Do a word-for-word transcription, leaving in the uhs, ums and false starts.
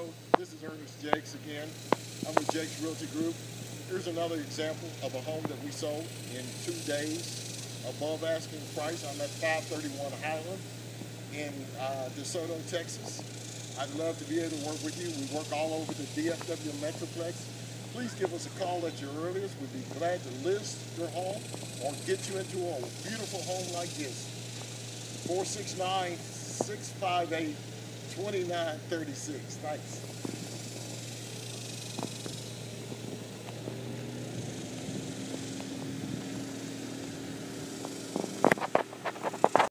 DeSoto. This is Ernest Jakes again. I'm with Jakes Realty Group. Here's another example of a home that we sold in two days above asking price. I'm at five thirty-one Highland in uh, DeSoto, Texas. I'd love to be able to work with you. We work all over the D F W Metroplex. Please give us a call at your earliest. We'd be glad to list your home or get you into a beautiful home like this. four six nine, six five eight, two nine three six. Thanks.